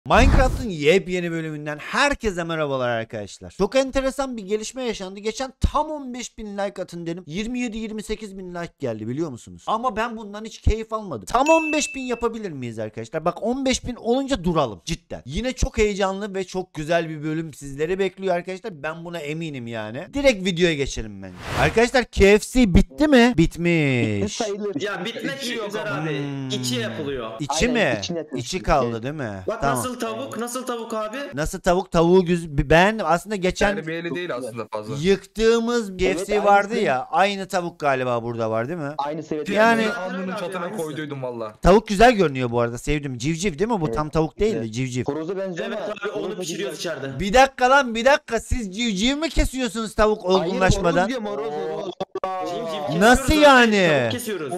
Minecraft'ın yepyeni bölümünden herkese merhabalar arkadaşlar. Çok enteresan bir gelişme yaşandı. Geçen tam 15.000 like atın dedim. 27-28.000 like geldi biliyor musunuz? Ama ben bundan hiç keyif almadım. Tam 15.000 yapabilir miyiz arkadaşlar? Bak 15.000 olunca duralım cidden. Yine çok heyecanlı ve çok güzel bir bölüm sizleri bekliyor arkadaşlar. Ben buna eminim yani. Direkt videoya geçelim bence. Arkadaşlar KFC bitti mi? Bitmiş. Ya bitmek üzere abi. İçi yapılıyor. İçi Aynen, mi? içine İçi kaldı değil mi? Bak Tamam. nasıl tavuk abi? Nasıl tavuk? Tavuğu ben aslında geçen Terbiyeli değil aslında fazla. yıktığımız KFC Evet, vardı aynısı. ya. Aynı tavuk galiba burada var değil mi? Aynı seviyede. Yani- alnının çatına Aynısı. koyduydum valla. Tavuk güzel görünüyor bu arada. Sevdim. Civciv değil mi bu? Evet. Tam tavuk değil de Evet. civciv. Horoza benziyor Evet ama. abi onu horoza pişiriyoruz değil. içeride. Bir dakika lan bir dakika. Siz civciv mi kesiyorsunuz tavuk Hayır, olgunlaşmadan? horoz diyorum, horoz. Civciv Nasıl kesiyoruz yani? zaten, tavuk kesiyoruz.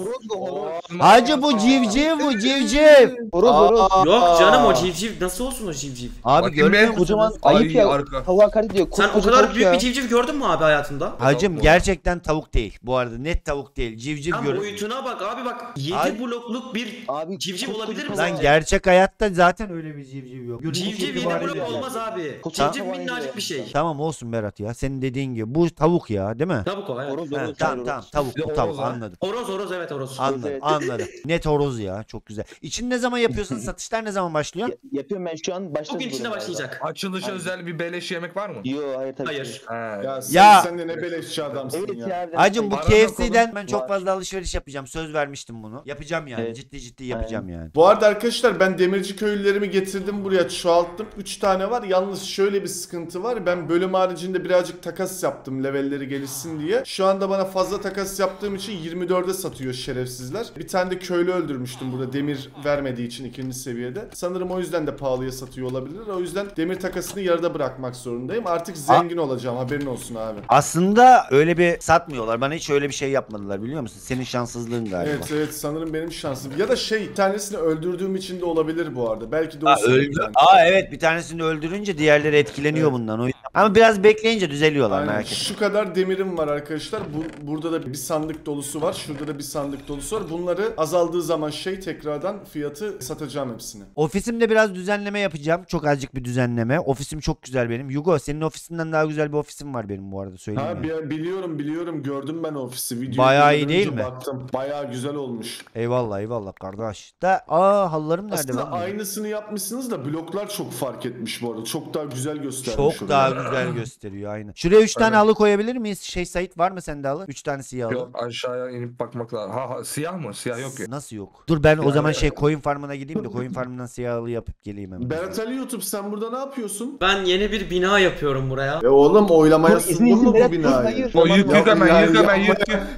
Hacı bu civciv bu civciv. Horoz. Yok canım o civciv nasıl olsun o civciv? Abi Bakayım görmüyor be. musunuz? Kocaman Ay, ayıp ya. arka. Tavuğa hakaret ediyor. Sen o Koskoca kadar tavuk büyük ya. bir civciv gördün mü abi hayatında? Hacım bu. gerçekten tavuk değil. Bu arada net tavuk değil. Civciv Tam görünüyor. boyutuna bak abi bak 7 Abi- blokluk bir Abi, civciv koskoca olabilir mi tavuk. Lan sence? gerçek hayatta zaten öyle bir civciv yok. Civciv 7 itibariyle- blok olmaz abi. Kocaman Civciv hayvan minnacık ya. bir şey. Tamam olsun Berat ya. Senin dediğin gibi. Bu tavuk ya değil mi? Tavuk o evet. Horoz, Ha, horoz. tamam horoz. tamam tavuk Bir de bu tavuk horoz ha. anladım. Horoz evet horoz. Anladım Evet. anladım. Net horoz ya çok güzel. İçini ne zaman yapıyorsun? Satışlar ne zaman başlıyor? Yapıyorum ben şu an başladım. Bugün içinde burada başlayacak. Açılışa Aynen. özel bir beleş yemek var mı? Yo hayır tabii. Hayır. He. Ya sen, Ya- sen de ne beleşçi adamsın Evet ya. ya. Hacım bu Paran KFC'den yok ben çok Var. fazla alışveriş yapacağım. Söz vermiştim bunu. Yapacağım yani. Evet. Ciddi yapacağım yani. Bu arada arkadaşlar ben demirci köylülerimi getirdim buraya çoğalttım. 3 tane var. Yalnız şöyle bir sıkıntı var. Ben bölüm haricinde birazcık takas yaptım levelleri gelişsin diye. Şu anda bana fazla takas yaptığım için 24'e satıyor şerefsizler. Bir tane de köylü öldürmüştüm burada demir vermediği için 2. seviyede. Sanırım o yüzden de pahalıya satıyor olabilir. O yüzden demir takasını yarıda bırakmak zorundayım. Artık zengin olacağım haberin olsun abi. Aslında öyle bir satmıyorlar. Bana hiç öyle bir şey yapmadılar biliyor musun? Senin şanssızlığın galiba. Evet sanırım benim şansım. Ya da bir tanesini öldürdüğüm için de olabilir bu arada. Belki de o sebepten. Evet bir tanesini öldürünce diğerleri etkileniyor Evet. bundan. O yüzden. Ama biraz bekleyince düzeliyorlar Aynen. merak etme. Şu kadar demirim var arkadaşlar. Burada da bir sandık dolusu var. Şurada da bir sandık dolusu var. Bunları azaldığı zaman tekrardan fiyatı satacağım hepsini. Ofisimde biraz düzenleme yapacağım. Çok azıcık bir düzenleme. Ofisim çok güzel benim. Yugo senin ofisinden daha güzel bir ofisim var benim bu arada söyleyeyim Ha ya. biliyorum gördüm ben ofisi. Videoyu Bayağı iyi görünce değil mi? Baktım. Bayağı güzel olmuş. Eyvallah kardeş. Halılarım nerede Aslında lan? aynısını yapmışsınız da bloklar çok fark etmiş bu arada. Çok daha güzel göstermiş. Çok daha güzel gösteriyor aynen. Şuraya 3 tane Evet. halı koyabilir miyiz? Sait var mı sende halı? 3 tane siyah halı. Yok aşağıya inip bakmak lazım. Ha siyah mı? Siyah yok ya. Nasıl yok? Dur ben o zaman koyun farmına gideyim de koyun farmından siyah halı yapıp geleyim hemen. Berat Ali YouTube sen burada ne yapıyorsun? Ben yeni bir bina yapıyorum buraya. Oğlum oylamaya Dur, izin, sundun mu bu Berat, binayı? hayır. O yük hemen yük.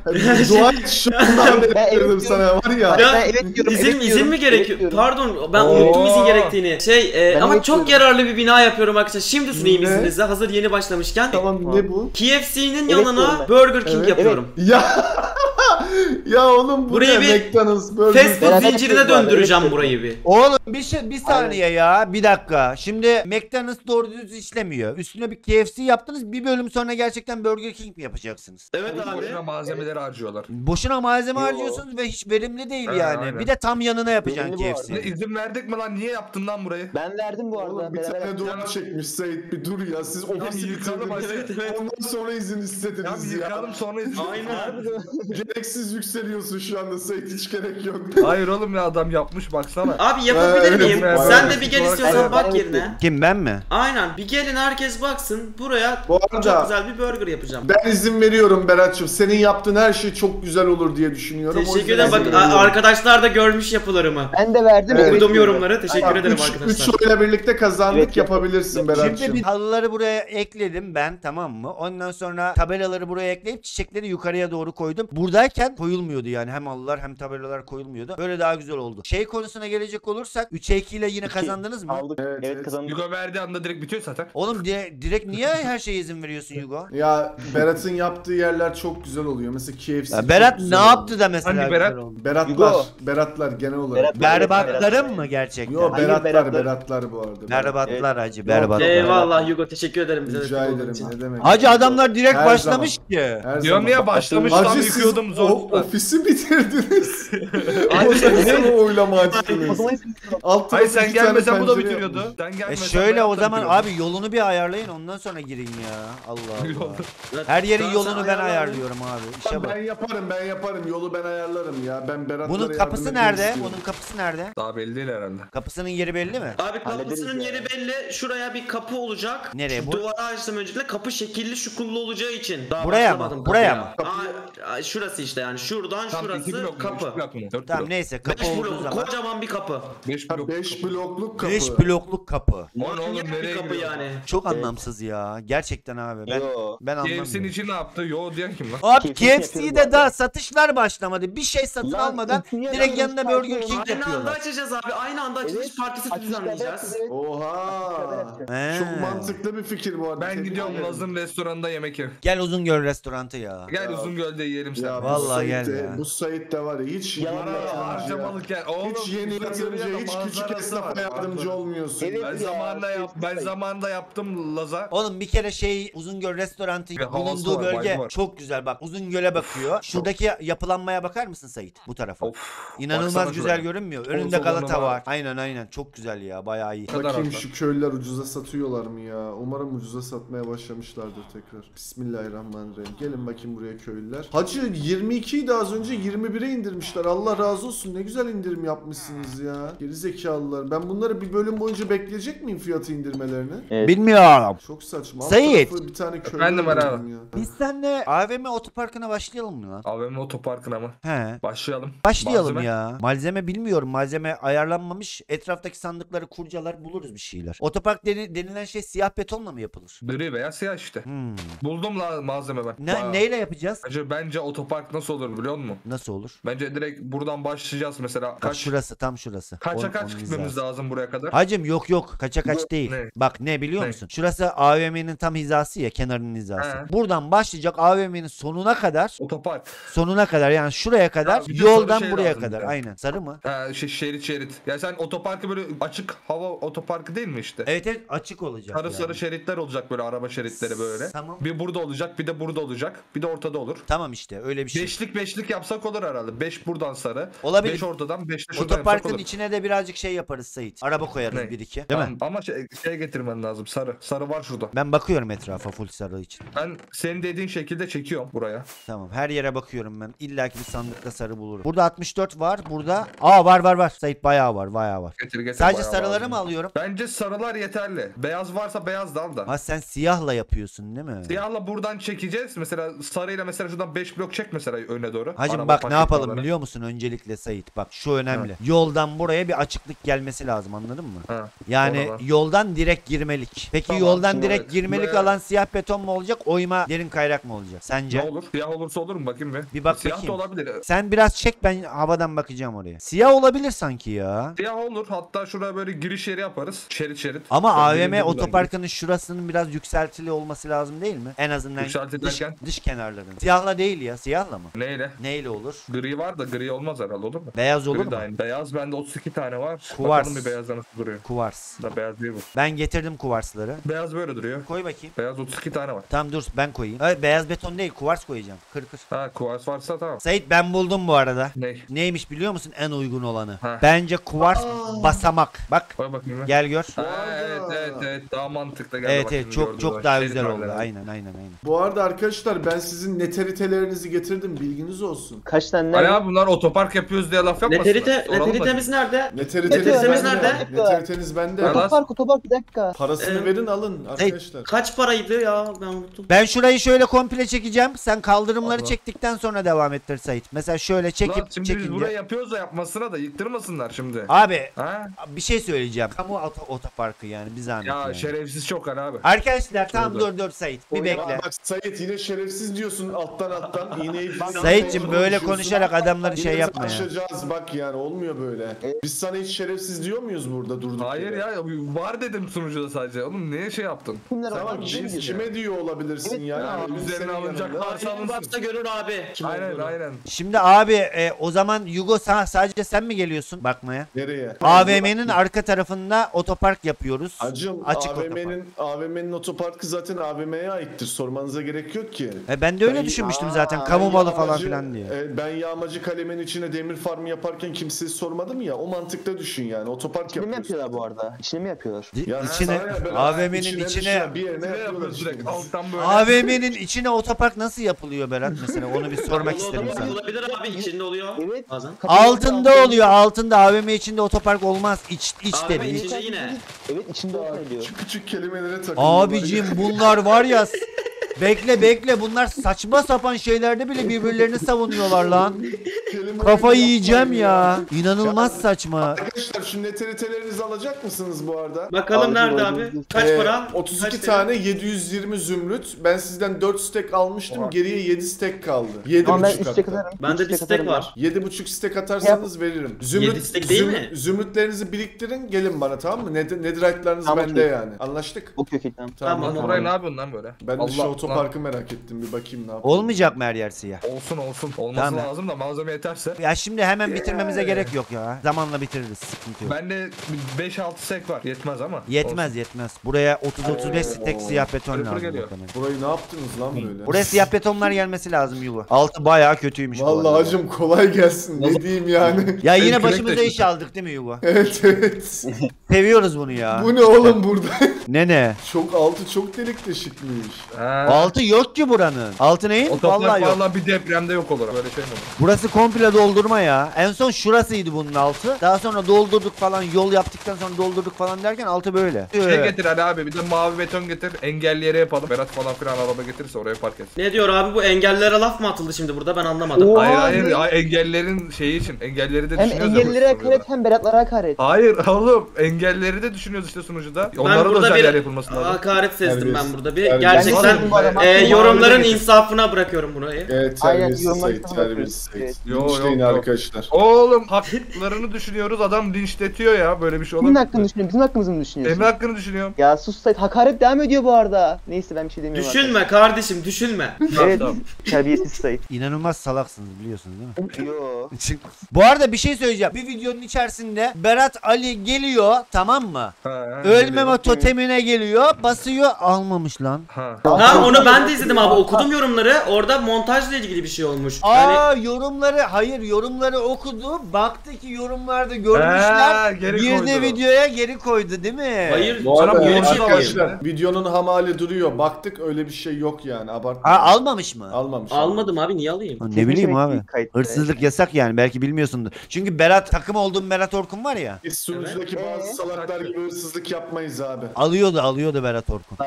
Dua et şu anda Ben evet dedim sana var ya. Ya, Ben evet diyorum. İzin, evet izin diyorum, mi gerekiyor? evet diyorum. Pardon ben Oo. unuttum izin gerektiğini. Ben Ama evet çok diyorum. yararlı bir bina yapıyorum arkadaşlar. Şimdi sunayım Ne? izninizle hazır yeni başlamışken. Tamam ne bu? KFC'nin Evet yanına diyorum ben. Burger King Evet. yapıyorum. Ya ya oğlum bu Burayı ne? bir McDonald's Burger Fast food Beraber zincirine yapıyoruz abi, döndüreceğim evet. burayı bir. Oğlum bir saniye ya bir dakika. Şimdi McDonald's doğru düz işlemiyor. Üstüne bir KFC yaptınız bir bölüm sonra gerçekten Burger King mi yapacaksınız? Evet abi. Boşuna malzemeleri harcıyorlar. Boşuna malzeme Yo. harcıyorsunuz ve hiç verimli değil Evet, yani. aynen. Bir de tam yanına yapacaksın Verimli bu KFC. Ne izin verdik mi lan? Niye yaptın lan burayı? Ben verdim bu arada. Oğlum bir beraber tane yaptık. duvar çekmiş Sait bir dur ya siz ofisi yıkalım bitirdiniz. hadi. Ondan sonra izin Ya istediniz bir ya. yıkalım sonra izin. Aynen. Gereksiz yükseliyorsun şu anda Sait hiç gerek yok. Hayır oğlum ya adam yapmış baksana. Abi yapabilir Evet, miyim? evet. Sen de bir gel istiyorsan Evet, bak evet. yerine. Kim ben mi? Aynen bir gelin herkes baksın. Buraya Bu çok arada güzel bir burger yapacağım. ben izin veriyorum Berat'cığım. Senin yaptığın her şey çok güzel olur diye düşünüyorum. O Teşekkür yüzden ederim. izin Bak veriyorum. arkadaşlar da görmüş yapılarımı. Ben de verdim. Evet. evet Okudum diyorum. yorumları. Teşekkür ederim arkadaşlar. 3 oyla birlikte kazandık Evet, yapabilirsin Berat'cığım. Şimdi bir halıları buraya ekledim ben tamam mı? Ondan sonra tabelaları buraya ekleyip çiçekleri yukarıya doğru koydum. Buradayken koyulmuyordu yani hem halılar hem tabelalar koyulmuyordu. Böyle daha güzel oldu. Şey konusuna gelecek olursak 3'e 2 ile yine kazandınız mı? Aldık. Evet, Evet, evet. kazandık. Yugo verdiği anda direkt bitiyor zaten. Oğlum direkt niye her şeye izin veriyorsun Yugo? Ya Berat'ın yaptığı yerler çok güzel oluyor. Mesela KFC Ya çok Berat güzel ne oluyor. yaptı da mesela Hangi Berat? güzel oldu? Beratlar. Yugo. Beratlar genel olarak. Berbatlarım mı gerçekten? Yo Hayır, Beratlar Beratlar. bu arada. Berbatlar hacı Yok, berbatlar. Eyvallah Hugo teşekkür ederim bize Rica destek olduğun ederim için. ne demek. Hacı adamlar direkt Her başlamış zaman. ki. Her Diyorum zaman. ya başlamış Hacı tam siz yıkıyordum zor ofisi bitirdiniz. Aynen. Nasıl oylama O açtınız? zaman hiç Alt Hayır tarafı sen iki tane gelmesen bu da pencere bitiriyordu. yapmış. Sen gelmesen Şöyle ben o de zaman bitiriyordum. abi yolunu bir ayarlayın ondan sonra girin ya. Allah Allah. Evet, Her yerin sen yolunu ben ayarla abi. ayarlıyorum abi. İşe Ben bak. yaparım. Yolu ben ayarlarım ya. Ben Berat'lara Bunun yardım kapısı etmek nerede? istiyorum. Bunun kapısı nerede? Daha belli değil herhalde. Kapısının yeri belli mi? Abi Hallederiz kapısının ya. yeri belli. Şuraya bir kapı olacak. Nereye Şu bu? duvara açtım öncelikle. Kapı şekilli şukullu olacağı için. Daha Buraya mı? başlamadım Buraya kapıya. mı? Şurası işte yani. Şuradan Tam 2 şurası blok, kapı. 3 blok mu? 4 Tamam blok. neyse kapı 5 olduğu blok, zaman. kocaman bir kapı. 5 Ha, blok. 5 blokluk kapı. 5 blokluk kapı. Lan oğlum Manyak nereye bir kapı gidiyor? yani. Çok anlamsız ya. Gerçekten abi. Ben Yo. ben KFC'nin anlamıyorum. için ne yaptı? Yo diyen kim lan? Abi KFC KFC'de yapıyoruz daha satışlar başlamadı. Bir şey satın Lan, almadan ikiye direkt kadar yanında farklı Burger King Aynı anda yapıyorlar. açacağız abi. Aynı anda açılış partisi düzenleyeceğiz. Oha. He. Çok mantıklı bir fikir bu arada. Ben Tebrik gidiyorum ederim. Laz'ın restoranında yemek yiyorum. Gel Uzungöl restorantı ya. Gel Uzungöl'de yiyelim sen. Ya bu Vallahi Sait gel de- ya. Bu Sait de var ya hiç Yalan yeni ya. yatırımcı Harcamalık ya. Oğlum, Hiç yeni Uzungöl'ün yatırımcıya hiç küçük manzarası esnafa var. yardımcı olmuyorsun. Evet. Ben Ya, zamanında yaptım Laz'a. Oğlum bir kere Uzungöl restorantı Bir havası bulunduğu var, bölge vibe'ı var. çok güzel bak. Uzungöl'e bakıyor. Şuradaki yapılanmaya bakar mısın Sait? Bu tarafa. Of. İnanılmaz baksana güzel şuraya. görünmüyor. Sol Önünde Galata solunda var. var. Aynen çok güzel ya. Bayağı iyi. Kadar Bakayım haklı. şu köylüler ucuza satıyorlar mı ya? Umarım ucuza satmaya başlamışlardır tekrar. Bismillahirrahmanirrahim. Gelin bakayım buraya köylüler. Hacı 22 idi az önce 21'e indirmişler. Allah razı olsun. Ne güzel indirim yapmışsınız ya. Geri zekalılar. Ben bunları bir bölüm boyunca bekleyecek miyim fiyatı indirmelerini? Evet. Bilmiyorum. Çok saçma. Alt Sait. tarafı bir tane köylü Efendim gördüm Ara. ya. Biz seninle AVM otoparkına başlayalım mı lan? AVM otoparkına mı? He. Başlayalım. Başlayalım Malzeme. ya. Malzeme bilmiyorum. Malzeme ayarlanmamış. Etraftaki sandıkları kurcalar buluruz bir şeyler. Otopark denilen şey siyah betonla mı yapılır? Gri veya siyah işte. Hmm. Buldum la malzeme ben. Bayağı. Neyle yapacağız? Bence otopark nasıl olur biliyor musun? Nasıl olur? Bence direkt buradan başlayacağız mesela. Bak Kaç şurası tam şurası. kaça Onun- kaç onun gitmemiz hizası. lazım buraya kadar? Hacım yok kaça kaç değil. Ne? Bak ne biliyor Ne? musun? Şurası AVM'nin tam hizası ya, kenarının hizası. He. Buradan başlayacak AVM'nin Otopark. sonuna kadar yani şuraya kadar bir de sarı yoldan şey buraya lazım kadar. bize. Aynen. Sarı mı? Ha, şerit. Ya sen otoparkı böyle açık hava otoparkı değil mi işte? Evet açık olacak. Sarı yani. sarı şeritler olacak böyle araba şeritleri böyle. Tamam. Bir burada olacak, bir de burada olacak, bir de ortada olur. Tamam işte öyle bir şey. Beşlik yapsak olur herhalde. 5 buradan sarı. Olabilir. 5 ortadan, 5 de şuradan yapsak Otoparkın olur. içine de birazcık şey yaparız Sait. Araba koyarız Ne? bir iki. Değil Tamam, mi? ama şey getirmen lazım sarı. Sarı var şurada. Ben bakıyorum etrafa full sarı için. Ben senin dediğin şekilde çekiyorum buraya. Tamam her yere bakıyorum ben. İlla ki bir sandıkta sarı bulurum. Burada 64 var. Burada var. Sait bayağı var. Getir Sadece bayağı sarıları lazım. mı alıyorum? Bence sarılar yeterli. Beyaz varsa beyaz da al da. Ha sen siyahla yapıyorsun değil mi? Siyahla buradan çekeceğiz. Mesela sarıyla mesela şuradan 5 blok çek mesela öne doğru. Hacım Araba bak ne park yapalım etmeleri. biliyor musun öncelikle Sait? Bak şu önemli. Yoldan buraya bir açıklık gelmesi lazım anladın mı? Ha. Yani oralar. yoldan direkt girmelik. Peki Tamam, yoldan şimdi direkt evet. girmelik Buraya- alan siyah beton mu olacak? Oyma derin kayrak mı olacak? Sence? Ne olur? Siyah olursa olur mu bakayım bir? Bir bak Siyah bakayım. da olabilir. Sen biraz çek ben havadan bakacağım oraya. Siyah olabilir sanki ya. Siyah olur. Hatta şuraya böyle giriş yeri yaparız. Şerit. Ama Şöyle AVM birinci buradan otoparkının şurasının biraz yükseltili olması lazım değil mi? En azından Yükselti dış, derken? dış kenarların. Siyahla değil ya. Siyahla mı? Neyle? Neyle olur? Gri var da gri olmaz herhalde olur mu? Beyaz olur Gri mu? de aynı. Beyaz bende 32 tane var. Kuvars. Bakalım bir beyazda nasıl duruyor. Kuvars. Da beyaz değil bu. Ben getirdim kuvarsları. Beyaz böyle duruyor. Koy bakayım. Beyaz 32 tane var. Tamam dur ben koyayım. Hayır, beyaz beton değil kuvars koyacağım. Kır. Ha kuvars varsa tamam. Sait ben buldum bu arada. Ne? Neymiş biliyor musun en uygun olanı? Ha. Bence kuvars basamak. Bak Koy bakayım bir. gel gör. Ha, evet daha mantıklı geldi. Evet bak evet şimdi çok gördüğüm çok zaman. daha Şerit güzel oldu. halleri. Aynen. Bu arada arkadaşlar ben sizin neteritelerinizi getirdim bilginiz olsun. Kaç tane Ay ne? abi bunlar otopark yapıyoruz diye laf yapmasınlar. Neteritemiz nerede? Neteriteniz Neteritemiz bende. nerede? Neteriteniz bende. Nerede? Otopark bir dakika. Parasını verin alın arkadaşlar. Kaç paraydı ya ben unuttum. Ben şurayı şöyle komple çekeceğim. Sen kaldırımları Allah. çektikten sonra devam ettir Sait. Mesela şöyle Lan çekip şimdi biz çekince. buraya yapıyoruz da yapmasına da yıktırmasınlar şimdi. Abi Ha? bir şey söyleyeceğim. Kamu otoparkı yani bir zahmet Ya yani. şerefsiz çok abi. Arkadaşlar tamam Şurada. dur Sait bir bekle. Bak Sait yine şerefsiz diyorsun alttan iğneyi. Sait'cim böyle konuşarak adamları şey Yine yapma ya. Aşacağız bak yani olmuyor böyle. Biz sana hiç şerefsiz diyor muyuz burada durduk Hayır yere? ya var dedim sunucuda sadece. Oğlum niye şey yaptın? Kimler Tamam var? kime diyor olabilirsin yani? Yani Abimiz üzerine senin alınacak yanında. varsa alınsın. Varsa görür abi. Kim Aynen olduğunu. aynen. Şimdi abi o zaman Yugo sadece sen mi geliyorsun bakmaya? Nereye? AVM'nin arka tarafında otopark yapıyoruz. Hacım Açık otopark. AVM'nin otoparkı zaten AVM'ye aittir. Sormanıza gerek yok ki. Ben de öyle düşünmüştüm zaten. Kamu malı falan filan diye. Ben yağmacı kalemin içine demir farmı yaparken kimseye sormadım ya. O mantıkta düşün yani. Otopark İçini mi yapıyorsun. yapıyorlar bu arada? İçini mi yapıyorlar? Ya İçine sana ya, ben AVM'nin içine düşen bir yerine Ne yapıyorlar yapıyoruz işte. direkt alttan böyle. AVM'nin içine otopark nasıl yapılıyor Berat mesela onu bir sormak isterim sana. Olabilir abi içinde oluyor. Evet. Bazen. Altında oluyor altında AVM içinde otopark olmaz iç AVM dedi. içinde yine. Evet içinde oluyor. Küçük küçük kelimelere takılıyorlar. Abicim bunlar var ya bekle bunlar saçma sapan şeylerde bile birbirlerini savunuyorlar lan. Kafayı yiyeceğim ya. İnanılmaz saçma. Arkadaşlar şu neteritelerinizi alacak mısınız bu arada? Bakalım nerede abi? Kaç para? 32 Kaç tane 720 zümrüt. Ben sizden 4 stack almıştım. Geriye 7 stack kaldı. 7,5 Tamam ben 3 hatta. stack atarım. Bende Üç bir stack stack atarım var. 7,5 stack atarsanız veririm. Yedi stack değil mi? Zümrütlerinizi biriktirin gelin bana tamam mı? Netherite'larınız Tamam, bende okey. yani. Anlaştık? Okey tamam. Tamam. Lan burayı ne yapıyorsun lan böyle? Ben de şu Allah, otoparkı merak ettim bir bakayım ne yapayım. Olmayacak mı her yer siyah? Olsun. Olması Tamam. lazım da malzeme yeterse. Ya şimdi hemen bitirmemize gerek yok ya. Zamanla bitiririz. Sıkıntı yok. Bende 5-6 sek var. Yetmez ama. Yetmez. Buraya 30-35 stack siyah beton Creeper lazım. geliyor. muhtemelen. Burayı ne yaptınız lan böyle? Buraya siyah betonlar gelmesi lazım Yuva. Altı bayağı kötüymüş bu Vallahi arada. hacım kolay gelsin. Ne diyeyim yani? Ya yine Kürek başımıza taşı. iş aldık değil mi Yuva? Evet. Seviyoruz bunu ya. Bu ne oğlum burada? Ne? Çok altı çok delik deşikmiş. Ha. Altı yok ki buranın. Altı neyin? Otopark Vallahi yok. vallahi bir depremde yok olur. Böyle şey mi olur? Burası komple doldurma ya. En son şurasıydı bunun altı. Daha sonra doldurduk falan. Yol yaptıktan sonra doldurduk falan derken altı böyle. Şey getir hadi abi bir de mavi beton getir. Engelli yere yapalım. Berat falan filan araba getirirse oraya park et. Ne diyor abi bu engellilere laf mı atıldı şimdi burada ben anlamadım. Oo. Hayır engellerin şeyi için. Engelleri de Hem düşünüyoruz ya engellilere bu sunucuda. hakaret hem Beratlara hakaret. Hayır oğlum engelleri de düşünüyoruz işte sunucuda. Ben Onlara da burada özel bir yer yapılması lazım. hakaret sezdim ben Terbiyesiz. burada bir. Terbiyesiz. Gerçekten Ben bu adama- yorumların Mavi de insafına bırakıyorum burayı. Evet Aynen, terbiyesiz yorumlar Sait. sana Terbiyesiz bakıyoruz. Sait. Yo, Linçleyin yo. arkadaşlar. Oğlum haklarını düşünüyoruz adam linçletiyor ya böyle bir şey Kimin olabilir. hakkını düşünüyorsun? Bizim hakkımızı mı düşünüyorsun? Emre hakkını düşünüyorum. Ya sus Sait. Hakaret devam ediyor bu arada. Neyse ben bir şey demiyorum. Düşünme kardeşim düşünme. Evet. Tamam. Terbiyesiz Sait. İnanılmaz salaksınız biliyorsunuz değil mi? Yo. Bu arada bir şey söyleyeceğim. Bir videonun içerisinde Berat Ali geliyor tamam mı? Ha, Ölmeme totemine geliyor. Basıyor almamış lan. Ha. Ha onu ben de izledim abi okudum yorumları. Orada montajla ilgili bir şey olmuş. Yani Yorumları okudu. Baktı ki yorumlarda görmüşler. Ha, geri Girdi koydu. videoya geri koydu değil mi? hayır Bu arada sana böyle bir şey arkadaşlar videonun hamali duruyor. Baktık öyle bir şey yok yani. Abartma. Ha, almamış mı? Almamış. almadım abi niye alayım? Ne bileyim abi. Kayıtta. Hırsızlık yasak yani belki bilmiyorsundur. Çünkü Berat takım olduğum Berat Orkun var ya. Biz sunucudaki bazı salaklar gibi hırsızlık yapmayız abi. Alıyordu Berat Orkun.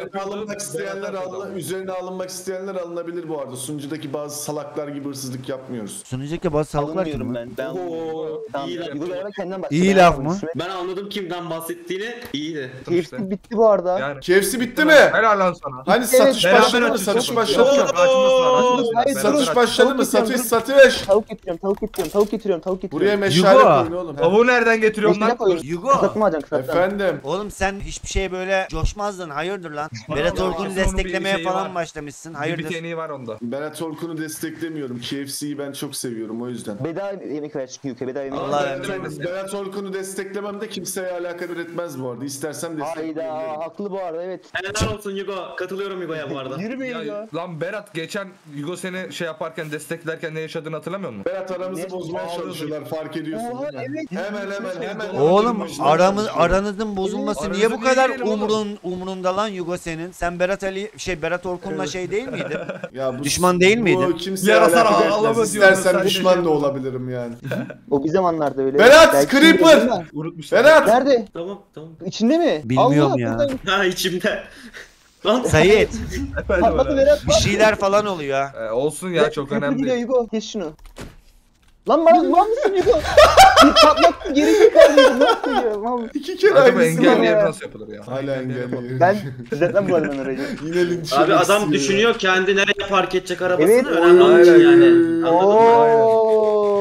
Üzerine alınmak isteyenler alınabilir bu arada. Sunucudaki bazı salaklar gibi hırsızlık yapmıyoruz. Sunucudaki bazı salaklar kim Alınmıyorum lan? ben. Oo, Tamam. iyi laf. Yugo galiba kendinden bak. İyi laf mı? Ben anladım kimden bahsettiğini. İyiydi. Hepsi bitti bu arada. Yani. KFC bitti mi? Helal lan sana. Hani Evet, satış Beraber başladı mı? açıyoruz. Satış Yok, başladı mı? yok, açmasınlar. Hayır, Satış durun. başladı mı? Tavuk Satış. Tavuk getiriyorum. Buraya meşale Yugo. koyun oğlum. Tavuğu nereden getiriyorsun Meşale lan? koyuyorsun. Yugo. Kısatma alacaksın kısatma. Efendim. Oğlum sen hiçbir şeye böyle coşmazdın. Hayırdır lan? Berat ya, Orkun'u kesin onun bir desteklemeye şeyi falan var. başlamışsın. Bir Hayırdır? biteni var onda. Berat Orkun'u desteklemiyorum. KFC'yi ben çok seviyorum o yüzden. Bedava yemek ver çünkü Yugo. Bedava yemek Allah ver. vermesin. Berat Orkun'u desteklemem de kimseye alakadar etmez bu arada. İstersem destekleyebilirim. Hayda haklı bu arada evet. Helal olsun Yugo. Katılıyorum Yugo'ya bu arada. Yürü be Ya, Yugo. lan Berat geçen Yugo seni şey yaparken desteklerken ne yaşadığını hatırlamıyor musun? Berat aramızı Ne? bozmaya çalışıyorlar fark ediyorsun. Oha, değil mi? evet. Hemen. Oğlum Aramız aranızın bozulması Evet. niye bu Aranızı kadar niye yiyelim oğlum? umrunda lan Yugo senin? Sen Berat Orkun'la şey değil miydin? Ya Düşman değil miydin? Bu kimseye Yarasa alakadar ağlama etmez. diyorum, İstersen sadece düşman şey da olabilirim yani. O bir zamanlarda öyle. Berat, Belki Creeper! şimdi değil mi? Unutmuşlar. Berat. Nerede? Tamam. İçinde mi? Bilmiyorum Allah, ya. buradan Ha içimde. Lan Sayit Efendim patladı öyle. Berat. bir şeyler falan oluyor ha. Olsun ya çok Creeper önemli geliyor değil. Yugo. Kes şunu. Lan mal mısın Yugo? Bir patlattı geri zekalı ne yapıyor? Mal. 2 kere Acaba aynısı engelli var. yer nasıl yapılır ya? Hala engelli. Ben düzeltmem bu arada ben orayı. Yine linç abi yemek adam istiyor. düşünüyor kendi nereye park edecek arabasını Evet, önemli onun için aynen. yani. Anladın mı? Ooo.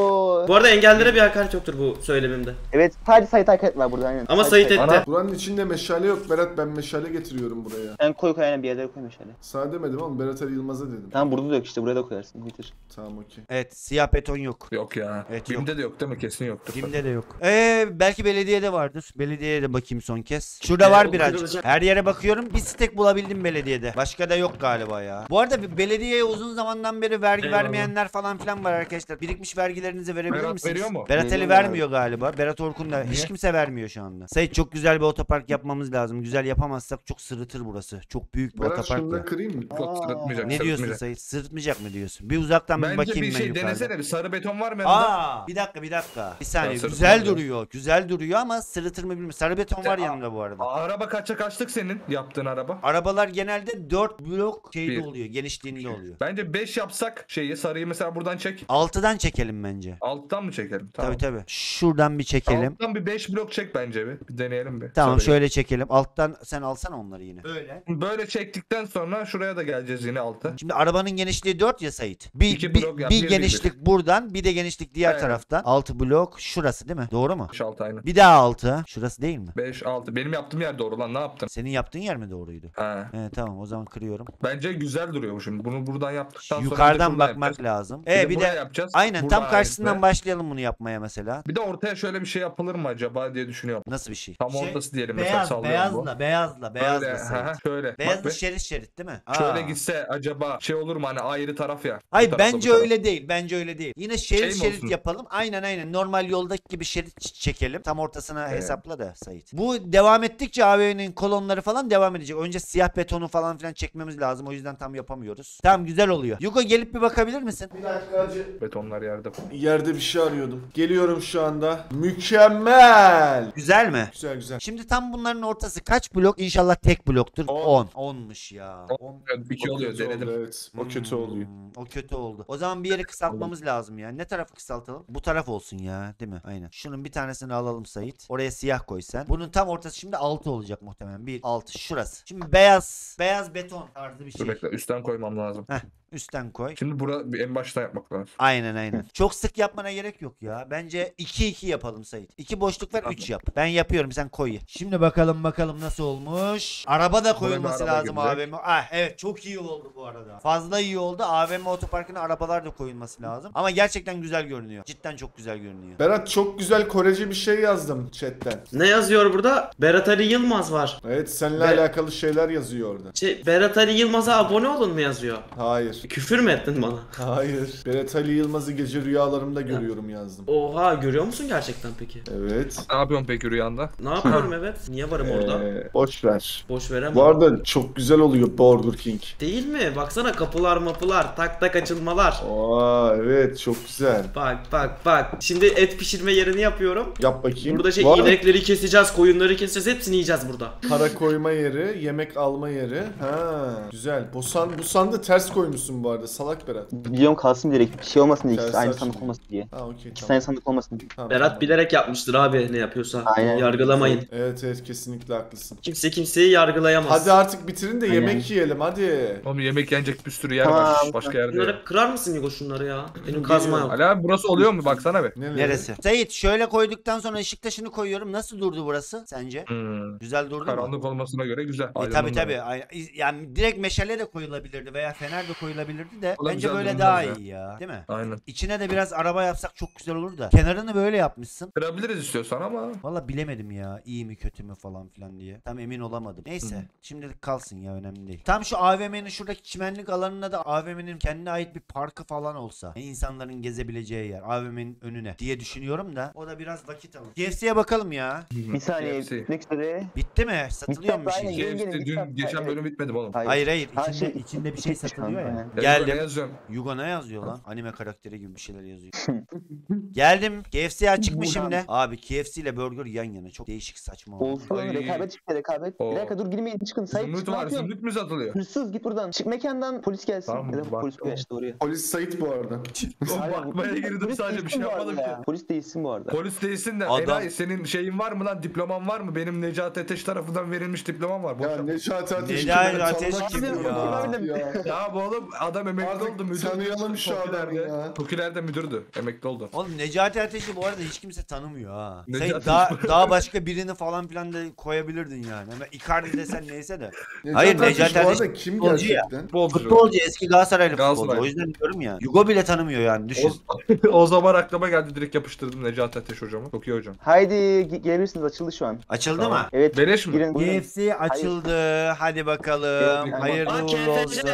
Bu arada engellere bir hakaret yoktur bu söylemimde. Evet sadece Sait hakaret var burada aynen. Ama Sadece Sait etti. Buranın içinde meşale yok Berat, ben meşale getiriyorum buraya. Sen koy aynen bir yerlere koy meşale. Sana demedim ama Berat Ali Yılmaz'a dedim. Tamam burada da yok işte buraya da koyarsın. Getir. Tamam okey. Evet, siyah beton yok. Yok ya. Evet, Bim'de de yok değil mi? Kesin yoktur. Kimde de yok. Belki belediyede vardır. Belediyeye de bakayım son kez. Şurada var o birazcık. kırılacak. Her yere bakıyorum. Bir stek bulabildim belediyede. Başka da yok galiba ya. Bu arada bir belediyeye uzun zamandan beri vergi Eyvallah. vermeyenler falan filan var arkadaşlar. Birikmiş vergilerinizi verebilir Berat misiniz? veriyor mu? Berat Ali Veriyor vermiyor galiba. Berat Orkun da. Hiç Niye? kimse vermiyor şu anda. Sait, çok güzel bir otopark yapmamız lazım. Güzel yapamazsak çok sırıtır burası. Çok büyük bir Berat otopark şunu da ya. kırayım mı? Yok sırıtmayacak. Ne diyorsun sırıtmayacak. Sait? Sırıtmayacak mı diyorsun? Bir uzaktan bir Bence bakayım bir ben şey yukarıda. denesene, bir sarı beton var mı yanında? Bir dakika. Bir saniye. Ya, Güzel sırıtmaz ya. duruyor. Güzel duruyor ama sırıtır mı bilmiyorum. Sarı beton var yanında bu arada. Araba kaça kaçlık senin yaptığın araba? Arabalar genelde 4 blok şeyde Bir. oluyor. Genişliğinde oluyor. Bence 5 yapsak şeyi, sarıyı mesela buradan çek. 6'dan çekelim bence. Alttan mı çekelim? Tamam. Tabii. Şuradan bir çekelim. Alttan bir 5 blok çek bence bir deneyelim bir. Tamam, Sarıyı. şöyle çekelim. Alttan sen alsana onları yine. Öyle. Böyle çektikten sonra şuraya da geleceğiz yine altı. Şimdi arabanın genişliği 4 ya Sait. Bir, İki bir, blok yap, bir bir, genişlik buradan, bir de genişlik diğer Aynen. taraftan. 6 blok şurası değil mi? Doğru mu? 5 6 aynı. Bir daha 6. Şurası değil mi? 5 6. Benim yaptığım yer doğru lan, ne yaptın? Senin yaptığın yer mi doğruydu? Ha. Evet, tamam, o zaman kırıyorum. Bence güzel duruyor bu şimdi. Bunu buradan yaptıktan sonra bir de Yukarıdan şuradan bakmak yapacağız. lazım. Bir Bir buraya de yapacağız. aynen Buradan tam karşısından aynısını. başlayalım bunu yapmaya mesela. Bir de ortaya şöyle bir şey yapılır mı acaba diye düşünüyorum. Nasıl bir şey? Tam ortası diyelim mesela, sallıyorum bu. Beyazla Böyle, Sait. şöyle. Beyazlı Bak be. şerit değil mi? Şöyle Aa. gitse acaba şey olur mu, hani ayrı taraf ya. Hayır, Bu tarafta, bence bu taraf. öyle değil. Bence öyle değil. Yine Şey mi şerit olsun? yapalım. Aynen. Normal yoldaki gibi şerit çekelim. Tam ortasına Evet. hesapla da Sait. Bu devam ettikçe AVM'nin kolonları falan devam edecek. Önce siyah betonu falan filan çekmemiz lazım. O yüzden tam yapamıyoruz. Tamam, güzel oluyor. Yugo, gelip bir bakabilir misin? Bir dakika acı. Betonlar yerde. Yerde bir şey arıyordum. Geliyorum şu anda. Mükemmel. Güzel mi? Güzel. Şimdi tam bunların ortası kaç blok? İnşallah tek bloktur. 10. 10'muş ya. 10. Evet, 2 oluyor, kötü denedim. oldu, evet. O kötü oluyor. O kötü oldu. O zaman bir yeri kısaltmamız lazım ya. Ne tarafı kısaltalım? Bu taraf olsun ya, değil mi? Aynen. Şunun bir tanesini alalım Sait. Oraya siyah koy sen. Bunun tam ortası şimdi 6 olacak muhtemelen. 1 6 şurası. Şimdi beyaz beton tarzı bir Dur şey. bekle, üstten koymam lazım. Üstten koy. Şimdi en baştan yapmak lazım. Aynen. Çok sık yapmana gerek yok ya. Bence 2-2 yapalım Sait. 2 boşluk ver, 3 yap. Ben yapıyorum, sen koy. Şimdi bakalım nasıl olmuş. Araba da koyulması Buraya bir lazım araba girecek. AVM. Evet, çok iyi oldu bu arada. Fazla iyi oldu. AVM otoparkına arabalar da koyulması lazım. Ama gerçekten güzel görünüyor. Cidden çok güzel görünüyor. Berat çok güzel Korece bir şey yazdım chatten. Ne yazıyor burada? Berat Ali Yılmaz var. Evet, seninle Be- alakalı şeyler yazıyor orada. Berat Ali Yılmaz'a abone olun mu yazıyor? Hayır. Küfür mü ettin bana? Hayır. Berat Ali Yılmaz'ı gece rüyalarımda görüyorum yazdım. Oha, görüyor musun gerçekten peki? Evet. Ne yapıyorsun peki rüyanda? Ne yapıyorum evet? Niye varım orada? Boş ver. Boş veremem. Bu arada çok güzel oluyor Burger King. Değil mi? Baksana, kapılar mapılar, tak tak açılmalar. Evet çok güzel. Bak. Şimdi et pişirme yerini yapıyorum. Yap bakayım. Burada Bu arada inekleri keseceğiz, koyunları keseceğiz, hepsini yiyeceğiz burada. para koyma yeri, yemek alma yeri. Ha, güzel. Bu sandığı ters koymuşsun bu arada salak Berat. Biliyorum kalsın direkt bir şey olmasın diye. Ters İkisi aynı açtım. sandık olmasın diye. Ha okey İkisi tamam. aynı sandık olmasın diye. Tamam, Berat tamam. bilerek yapmıştır abi, ne yapıyorsa. Aynen. Yargılamayın. Evet kesinlikle haklısın. Kimse kimseyi yargılayamaz. Hadi artık bitirin de Aynen. yemek yiyelim hadi. Oğlum yemek yenecek bir sürü yer Tamam. var. Başka yerde yok. Bunları kırar mısın Yugo, şunları ya? Benim kazma yok. Ali abi burası oluyor mu? Baksana be. Neresi? Sait, şöyle koyduktan sonra ışık taşını koyuyorum. Nasıl durdu burası sence? Güzel durdu mu? Karanlık olmasına göre güzel. Tabii. Aynen. Yani direkt meşale de koyulabilirdi veya fener de koyulabilirdi de O da bence güzel böyle durmaz daha ya. iyi ya. Değil mi? Aynen. İçine de biraz araba yapsak çok güzel olur da. Kenarını böyle yapmışsın. Kırabiliriz istiyorsan ama. Valla bilemedim ya. İyi mi kötü mü falan filan diye. Tam emin olamadım. Neyse. Şimdilik kalsın ya, önemli değil. Tam şu AVM'nin şuradaki çimenlik alanına da AVM'nin kendine ait bir parkı falan olsa. Yani insanların gezebileceği yer. AVM'nin önüne diye düşünüyorum da. O da biraz vakit alır. KFC'ye bakalım ya. Bir saniye KFC. bitmek üzere. Bitti mi? Satılıyor mu bir Aynen. şey? Gelin, İşte gelin, dün geçen hayır. bölüm bitmedi mi oğlum? Hayır. Ha, İçinde bir şey satılıyor ya. Aynen. Ne Geldim. yazıyorum? Yugo ne yazıyor lan? Anime karakteri gibi bir şeyler yazıyor. Geldim. KFC açık mı şimdi? Abi KFC ile burger yan yana. Çok değişik, saçma oldu. Olsun Ay. rekabet çıktı rekabet. Oo. Bir dakika dur girmeyin çıkın. Sayıp Zümrüt ne var. yapıyorsun? Zümrüt mü satılıyor? Hırsız git buradan. Çık mekandan polis gelsin. Tamam, Ya da bak. polis gelsin oraya. Polis Sait bu arada. Oğlum bakmaya girdim Polis sadece bir şey değilsin bu yapmadım arada ki. ya. Polis değilsin bu arada. Polis değilsin de Adam- Eray senin şeyin var mı lan, diploman var mı? Benim Necati Ateş tarafından verilmiş diplomam var. Boş Ya yap. Necati Ateş Necati kim? Ateş Tanımak kim istiyorum ya? ya. Ya bu oğlum Adam emekli Artık oldu müdür. tanıyalım şu adamı ya. Tokilerde müdürdü. Emekli oldu. Oğlum Necati Ateş'i bu arada hiç kimse tanımıyor ha. Necati Sen daha başka birini falan filan da koyabilirdin yani. Hemen Icardi desen neyse de. Hayır, Necati Bu Ateş arada kim futbolcu ya. gerçekten? Futbolcu, eski Galatasaraylı futbolcu. Galatasaray. O yüzden diyorum ya. Yugo bile tanımıyor yani, düşün. O zaman aklıma geldi, direkt yapıştırdım Necati Ateş hocamı. Çok iyi hocam. Haydi gelebilirsiniz, açıldı şu an. Açıldı Tamam. mı? Evet. Beleş mi? Girin. buyurun. KFC açıldı. Hadi bakalım. Yok, Hayırlı Aa, uğurlu KFC. olsun.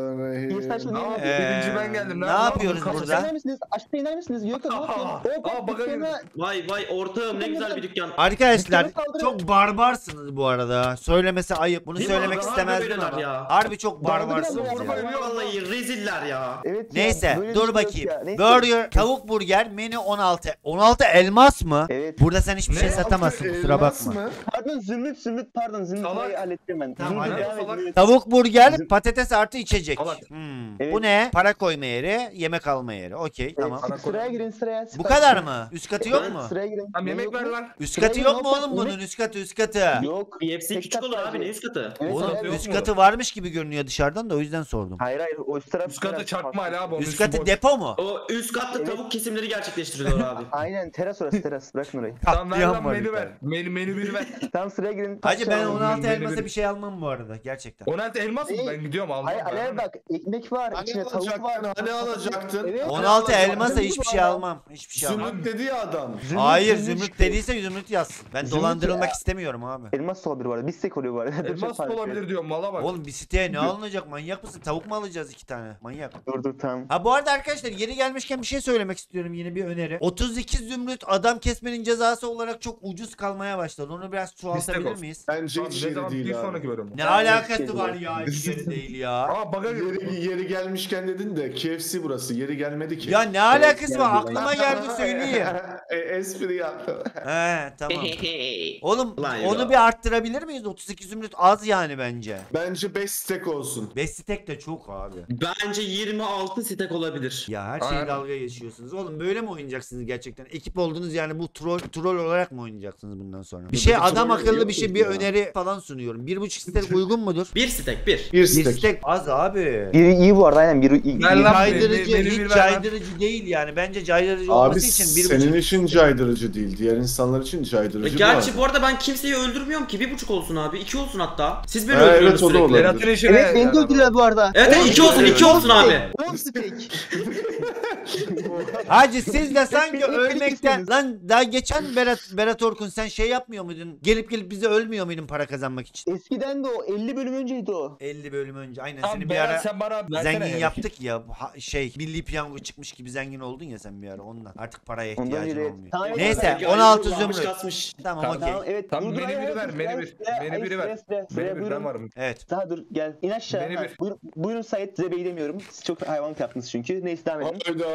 Bir saçma Aa, değil mi? birinci ben geldim. Ne Nerede lan? yapıyoruz Kasap- burada? Aşağı iner misiniz? Aşağı iner misiniz? Yok abi. baga girdim. Vay vay ortağım ne güzel bir dükkan. Arkadaşlar Dükkanı kaldırın. çok barbarsınız bu arada. Söylemesi ayıp. Bunu Değil mi söylemek abi? istemezdim Harbi ama. böyleler ya. Harbi çok barbarsınız Barbar ya. Vallahi reziller ya. Evet ya, Neyse böyle dur bir şey yok bakayım. ya. Neyse. Burger, tavuk burger, menü 16. 16 elmas mı? Evet. Burada sen hiçbir şey Ne? satamazsın, kusura Elmas bakma. mı? Pardon Zümrüt pardon Zümrüt Salak. orayı hallettim ben. Tamam, Zümrüt hadi. devam Salak. edin. Tavuk burger, patates artı içecek. Salak. Evet. Bu ne? Para koyma yeri, yemek alma yeri. Okey, tamam. Evet, sıraya girin sıraya. Bu kadar mı? Üst katı yok mu? Sıraya girin. Tamam, yemek Yok ver mu? lan. Üst Sıraya katı girin, yok mu olmaz. oğlum bunun? Üst katı, üst katı. Yok. KFC Tek küçük kat olur abi sadece. ne üst katı. Evet, Oğlum sıraya- yok üst mu? katı varmış gibi görünüyor dışarıdan da o yüzden sordum. Hayır o üst taraf. Üst katı çakma hala abi. onun Üst üstü katı boş. depo mu? O üst katta tavuk kesimleri gerçekleştiriyorlar abi. Aynen teras orası teras. Bırakın orayı. Tamam ver Katliam lan, var menü bir ver. Menü biri ver. Tamam sıraya girin. Hacı ben Tamam. 16 Menü elmasa bir- bir şey almam bu arada gerçekten. 16 elmas mı? Ben gidiyorum almam. Hayır Alev bak ekmek var. Hani içine tavuk var. alacaktın? Hani alacaktın? Evet. 16 elmasa Zümrüt hiçbir var şey ya. almam. Hiçbir şey almam. Zümrüt dedi ya adam. Hayır Zümrüt zümrüt çıktı. dediyse zümrüt yazsın. Ben Zümrüt dolandırılmak ya. istemiyorum abi. Elmas da olabilir bu arada. Bistek oluyor bu arada. Dur, Elmas çok da farklı. olabilir diyorum, mala bak. Oğlum bir siteye ne alınacak, manyak mısın? Tavuk mu alacağız 2 tane? Manyak. Dur tamam. Ha bu arada arkadaşlar yeri gelmişken bir şey söylemek istiyorum, yine bir öneri. 32 zümrüt adam kesmenin cezası olarak çok ucuz kalmaya başladı. Onu biraz çoğaltabilir olsun. miyiz? Bence Tamam, hiç ne yeri zaman bir değil sonraki abi. bölüm. Ne Ben alakası hiç var şey ya? Hiç yeri değil ya. Aa baga girdim. Yeri gelmişken dedin de KFC burası. Yeri gelmedi ki. Ya ne alakası var? geldi. Aklıma geldi söyleyeyim. Espri yaptım. He tamam. Oğlum Lan ya. onu bir arttırabilir miyiz? 32 zümrüt az yani bence. Bence 5 stack olsun. 5 stack de çok abi. Bence 26 stek olabilir. Ya her şeye Aynen. dalga geçiyorsunuz. Oğlum böyle mi oynayacaksınız gerçekten? Ekip oldunuz yani, bu troll olarak mı oynayacaksınız bundan sonra? Bir şey, bir adam troll akıllı yok bir şey, ki bir ya. öneri falan sunuyorum. 1.5 stack uygun mudur? Bir stek bir. 1 1 stack. stack az abi. Biri iyi bu arada aynen biri iyi. Ver lan. Caydırıcı, beni hiç bir ver lan. caydırıcı değil yani. Bence caydırıcı olması Abi için senin 1.5. için caydırıcı değil. Diğer insanlar için caydırıcı. Gerçi bu arada ben kimseyi öldürmüyorum ki. 1,5 olsun abi. 2 olsun hatta. Siz beni Ha, evet, öldürüyorsunuz o da sürekli. olabilir. Berat'ın işine. Evet beni de öldürüyorlar bu arada. Evet 2 olsun 2 olsun abi. 10 steak. Hacı siz de sanki Hep birlikte ölmekten istiyorsunuz. lan, daha geçen Berat Orkun sen şey yapmıyor muydun? Gelip bize ölmüyor muydun para kazanmak için? Eskiden de o 50 bölüm önceydi o. 50 bölüm önce aynen, Tamam, seni bir Berat, ara sen bana versene zengin hele. yaptık ya, şey milli piyango çıkmış gibi zengin oldun ya sen bir ara, ondan. Artık paraya Ondan ihtiyacın beri- olmuyor. Tamam, Neyse Belki 16 ayı kullanmış, zümrüt. kasmış. Tamam Tamam. okey. Tamam evet. Tamam, dur, menü hayır, biri ver, hayır, menü bir. sıraya, Menü hayır, biri ver. sıraya, Menü bir, buyurun. ben varım. Evet. Daha dur gel. İn aşağı. Beni Ha, bir. buyurun Sait size bey demiyorum. Siz çok hayvanlık yaptınız çünkü. Neyse devam edin. Hayda.